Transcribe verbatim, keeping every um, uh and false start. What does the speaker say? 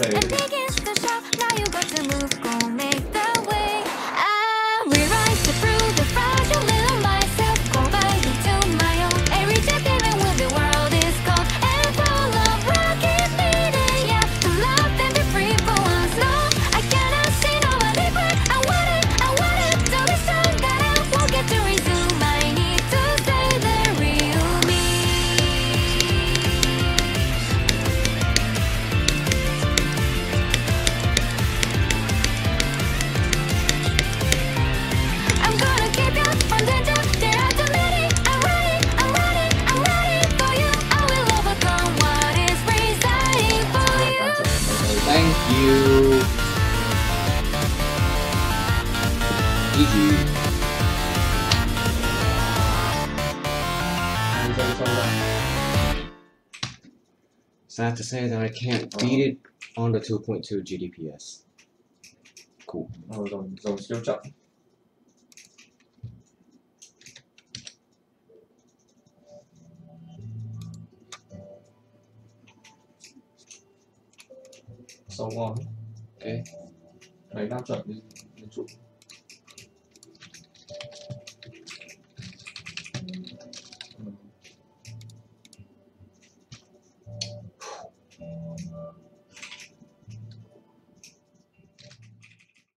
and begins to shout. Now you got to move, go make the way. I rewrite through the fragile little myself, go by into my own, and reach out even when the world is cold and full of rocket needed. Yeah, to love and be free for once. No, I cannot see nobody but I want it, I want it to be strong that I won't get to resume. I need to say the real me. I'm gonna keep you from danger. There are too many. I'm ready, I'm ready, I'm ready for you. I will overcome what is residing for you. Thank you. G G. Sad to say that I can't beat it on the two point two G D P S. Cool. Rồi rồi rồi siêu chậm. Sâu ngon. Okay. Đấy đáp chuẩn lên lên trụ.